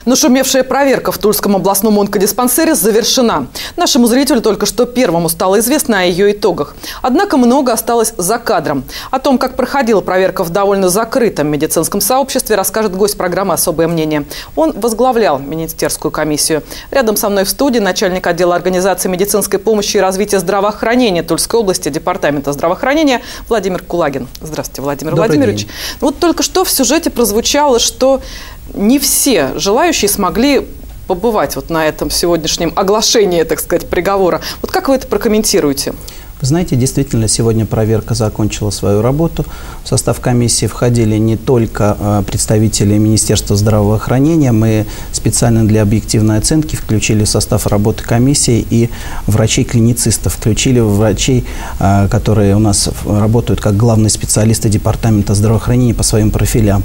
Нашумевшая проверка в Тульском областном онкодиспансере завершена. Нашему зрителю только что первому стало известно о ее итогах. Однако много осталось за кадром. О том, как проходила проверка в довольно закрытом медицинском сообществе, расскажет гость программы «Особое мнение». Он возглавлял министерскую комиссию. Рядом со мной в студии начальник отдела организации медицинской помощи и развития здравоохранения Тульской области Департамента здравоохранения Владимир Кулагин. Здравствуйте, Владимир Владимирович. Вот только что в сюжете прозвучало, что не все желающие смогли побывать вот на этом сегодняшнем оглашении, так сказать, приговора. Вот как вы это прокомментируете? Вы знаете, действительно, сегодня проверка закончила свою работу. В состав комиссии входили не только представители Министерства здравоохранения. Мы специально для объективной оценки включили в состав работы комиссии и врачей-клиницистов. Включили врачей, которые у нас работают как главные специалисты Департамента здравоохранения по своим профилям.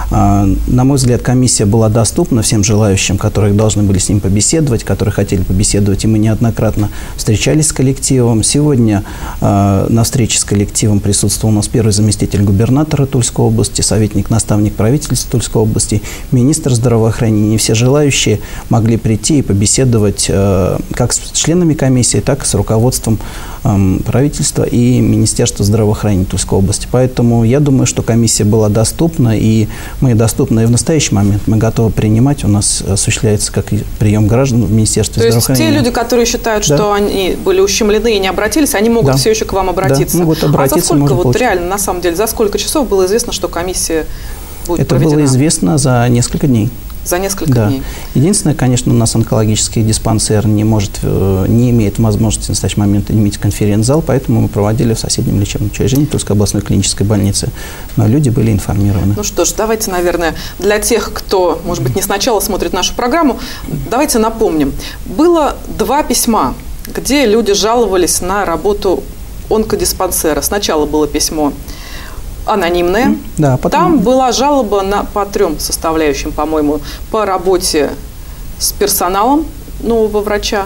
На мой взгляд, комиссия была доступна всем желающим, которые должны были с ним побеседовать, которые хотели побеседовать. И мы неоднократно встречались с коллективом. Сегодня на встрече с коллективом присутствовал у нас первый заместитель губернатора Тульской области, советник-наставник правительства Тульской области, министр здравоохранения. И все желающие могли прийти и побеседовать как с членами комиссии, так и с руководством правительства и Министерства здравоохранения Тульской области. Поэтому я думаю, что комиссия была доступна, и мы доступны и в настоящий момент. Мы готовы принимать. У нас осуществляется как прием граждан в Министерстве здравоохранения. То есть те люди, которые считают, что они были ущемлены и не обратились, они могут все еще к вам обратиться? Да, могут обратиться. А за сколько, вот реально, на самом деле, за сколько часов было известно, что комиссия будет проведена? Это было известно за несколько дней. За несколько дней. Единственное, конечно, у нас онкологический диспансер не имеет возможности в настоящий момент иметь конференц-зал, поэтому мы проводили в соседнем лечебном учреждении Тульской областной клинической больницы. Но люди были информированы. Ну что ж, давайте, наверное, для тех, кто, может быть, не сначала смотрит нашу программу, давайте напомним. Было 2 письма, где люди жаловались на работу онкодиспансера. Сначала было письмо анонимная. Да, потом... Там была жалоба по 3 составляющим, по-моему, по работе с персоналом нового врача,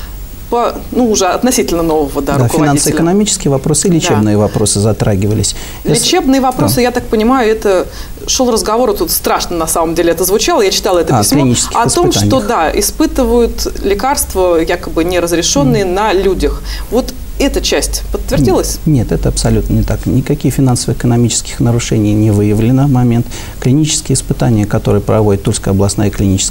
уже относительно нового руководителя. Финансово-экономические вопросы и лечебные вопросы затрагивались. Лечебные вопросы, я так понимаю, это шел разговор, тут страшно на самом деле это звучало, я читала это письмо, о том, что испытывают лекарства, якобы неразрешенные на людях. Вот эта часть подтвердилась? Нет, это абсолютно не так. Никаких финансово-экономических нарушений не выявлено в момент. Клинические испытания, которые проводит Тульская областной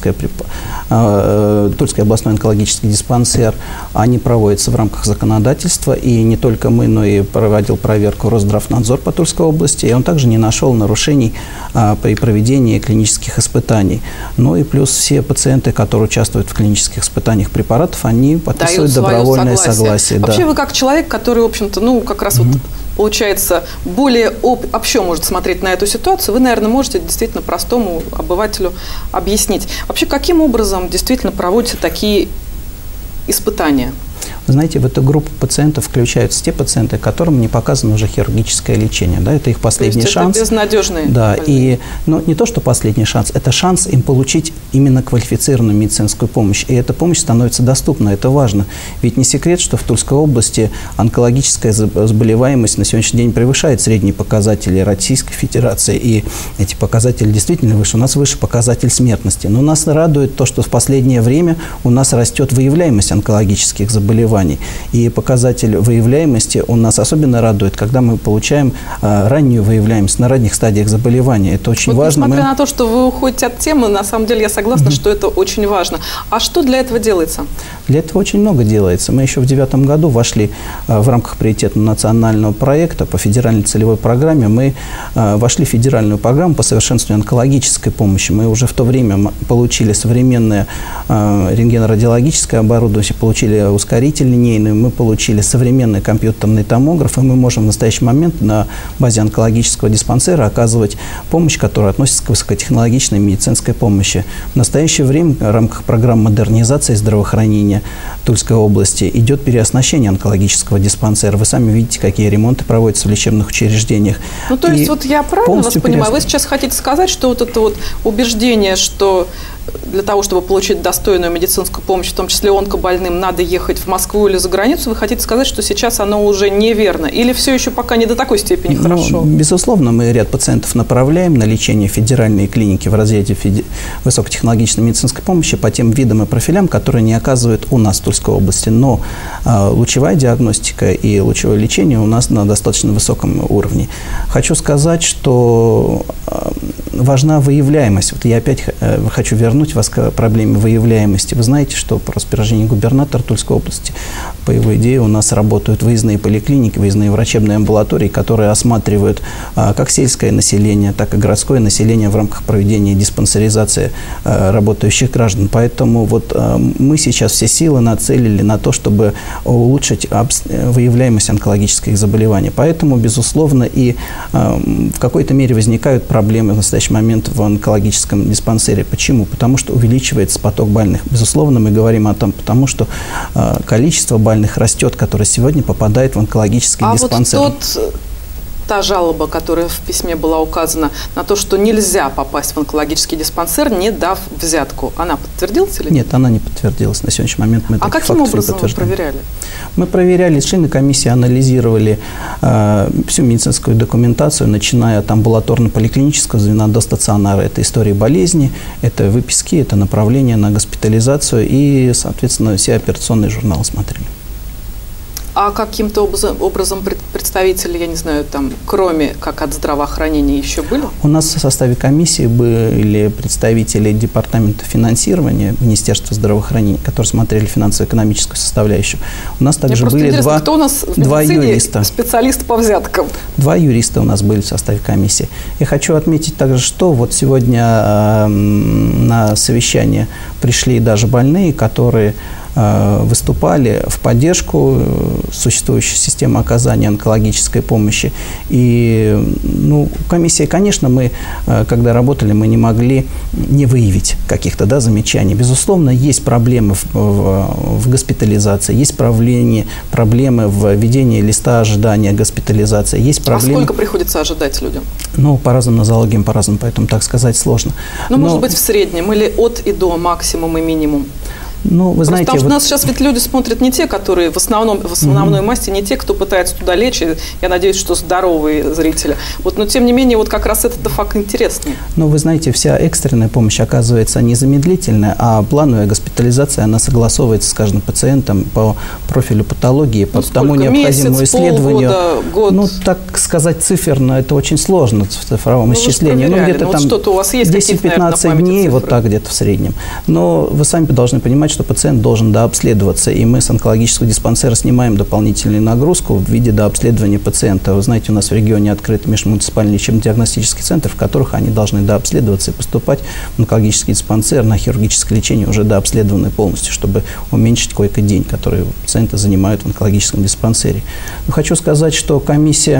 онкологический диспансер, они проводятся в рамках законодательства. И не только мы, но и проводил проверку Росздравнадзор по Тульской области. И он также не нашел нарушений при проведении клинических испытаний. Ну и плюс все пациенты, которые участвуют в клинических испытаниях препаратов, они подписывают добровольное согласие. Вообще вы как человек, который, в общем-то, как раз получается, более общо может смотреть на эту ситуацию, вы, наверное, можете действительно простому обывателю объяснить. Вообще, каким образом действительно проводятся такие испытания? Вы знаете, в эту группу пациентов включаются те пациенты, которым не показано уже хирургическое лечение. Да, это их последний шанс. Это безнадежные. Да, и не то, что последний шанс, это шанс им получить именно квалифицированную медицинскую помощь. И эта помощь становится доступна, это важно. Ведь не секрет, что в Тульской области онкологическая заболеваемость на сегодняшний день превышает средние показатели Российской Федерации. И эти показатели действительно выше. У нас выше показатель смертности. Но нас радует то, что в последнее время у нас растет выявляемость онкологических заболеваний. И показатель выявляемости он нас особенно радует, когда мы получаем раннюю выявляемость на ранних стадиях заболевания. Это очень важно. Несмотря на то, что вы уходите от темы, на самом деле я согласна, что это очень важно. А что для этого делается? Для этого очень много делается. Мы еще в 2009 году вошли в рамках приоритетного национального проекта по федеральной целевой программе. Мы вошли в федеральную программу по совершенствованию онкологической помощи. Мы уже в то время получили современное рентгенорадиологическое оборудование, получили ускоритель линейный, мы получили современный компьютерный томограф, и мы можем в настоящий момент на базе онкологического диспансера оказывать помощь, которая относится к высокотехнологичной медицинской помощи. В настоящее время в рамках программы модернизации здравоохранения Тульской области идет переоснащение онкологического диспансера. Вы сами видите, какие ремонты проводятся в лечебных учреждениях. То есть я правильно вас понимаю, вы сейчас хотите сказать, что вот это вот убеждение, что для того, чтобы получить достойную медицинскую помощь, в том числе онкобольным, надо ехать в Москву или за границу, вы хотите сказать, что сейчас оно уже неверно? Или все еще пока не до такой степени хорошо? Безусловно, мы ряд пациентов направляем на лечение в федеральные клиники в разрезе высокотехнологичной медицинской помощи по тем видам и профилям, которые не оказывают у нас в Тульской области. Но лучевая диагностика и лучевое лечение у нас на достаточно высоком уровне. Хочу сказать, что важна выявляемость. Вот я опять хочу вернуть вас к проблеме выявляемости. Вы знаете, что по распоряжению губернатора Тульской области, по его идее, у нас работают выездные поликлиники, выездные врачебные амбулатории, которые осматривают как сельское население, так и городское население в рамках проведения диспансеризации работающих граждан. Поэтому вот мы сейчас все силы нацелили на то, чтобы улучшить выявляемость онкологических заболеваний. Поэтому, безусловно, и в какой-то мере возникают проблемы в настоящий момент в онкологическом диспансере. Почему? Потому что увеличивается поток больных. Безусловно, мы говорим о том, потому что количество больных растет, которые сегодня попадают в онкологический диспансер. Вот та жалоба, которая в письме была указана на то, что нельзя попасть в онкологический диспансер, не дав взятку, она подтвердилась или нет? Нет, она не подтвердилась. На сегодняшний момент мы таких фактов не подтверждаем. А каким образом вы проверяли? Мы проверяли, члены комиссии анализировали всю медицинскую документацию, начиная от амбулаторно-поликлинического звена до стационара. Это истории болезни, это выписки, это направление на госпитализацию и, соответственно, все операционные журналы смотрели. А каким-то образом представители, я не знаю, там, кроме как от здравоохранения, еще были? У нас в составе комиссии были представители департамента финансирования Министерства здравоохранения, которые смотрели финансово-экономическую составляющую. У нас также были два юриста. Специалист по взяткам. Два юриста у нас были в составе комиссии. Я хочу отметить также, что вот сегодня на совещание пришли даже больные, которые выступали в поддержку существующей системы оказания онкологической помощи. И комиссия, конечно, мы, когда работали, мы не могли не выявить каких-то замечаний. Безусловно, есть проблемы в госпитализации, есть проблемы в ведении листа ожидания госпитализации. Есть проблемы... А сколько приходится ожидать людям? По разным нозологиям, по-разному, поэтому так сказать сложно. Может быть, в среднем или от и до, максимум и минимум? Вы знаете, потому что у нас сейчас ведь люди смотрят не те, которые в основной массе, не те, кто пытается туда лечь. Я надеюсь, что здоровые зрители. Но тем не менее, как раз этот факт интересный. Вы знаете, вся экстренная помощь оказывается незамедлительная, а плановая госпитализация, она согласовывается с каждым пациентом по профилю патологии, по тому необходимому исследованию. Полгода, год? Так сказать циферно, это очень сложно в цифровом исчислении. Где-то там что-то у вас есть 10-15 дней, вот так где-то в среднем. Но вы сами должны понимать, что пациент должен дообследоваться, и мы с онкологического диспансера снимаем дополнительную нагрузку в виде дообследования пациента. Вы знаете, у нас в регионе открыт межмуниципальный лечебно-диагностический центр, в которых они должны дообследоваться и поступать в онкологический диспансер на хирургическое лечение уже дообследованные полностью, чтобы уменьшить койко-день, который пациенты занимают в онкологическом диспансере. Хочу сказать, что комиссия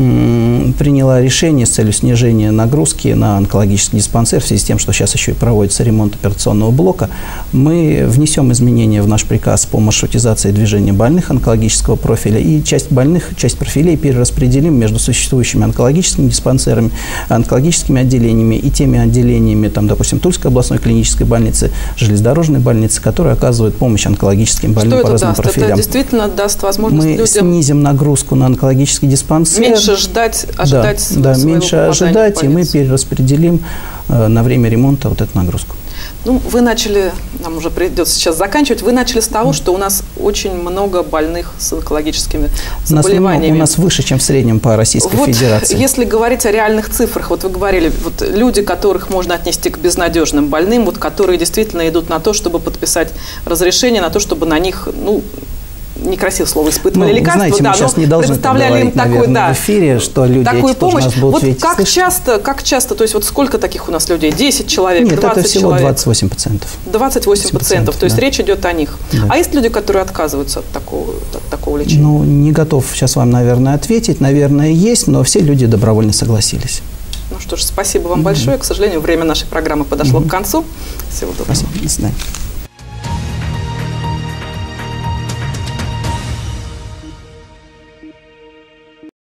приняла решение с целью снижения нагрузки на онкологический диспансер в связи с тем, что сейчас еще и проводится ремонт операционного блока. Мы внесем изменения в наш приказ по маршрутизации движения больных онкологического профиля, и часть больных, часть профилей перераспределим между существующими онкологическими диспансерами, онкологическими отделениями и теми отделениями, допустим, Тульской областной клинической больницы, железнодорожной больницы, которые оказывают помощь онкологическим больным по разным профилям. Это действительно даст возможность людям... Мы снизим нагрузку на онкологический диспансер. Меньше ожидать своего меньше ожидать, и мы перераспределим на время ремонта вот эту нагрузку. Вы начали, нам уже придется сейчас заканчивать, вы начали с того, что у нас очень много больных с онкологическими заболеваниями. У нас выше, чем в среднем по Российской Федерации. Если говорить о реальных цифрах, вы говорили, люди, которых можно отнести к безнадежным больным, которые действительно идут на то, чтобы подписать разрешение, на то, чтобы на них, некрасивое слово, испытывали лекарства, знаете, мы сейчас не должны представляли им такую, в эфире, что люди такую эти помощь. Нас будут видеть, как часто, то есть сколько таких у нас людей? 10 человек, Нет, 20 это всего человек? 28 пациентов. 28 пациентов, то есть речь идет о них. Да. А есть люди, которые отказываются от такого лечения? Не готов сейчас вам, наверное, ответить. Наверное, есть, но все люди добровольно согласились. Что ж, спасибо вам большое. К сожалению, время нашей программы подошло к концу. Всего доброго. Спасибо. До свидания.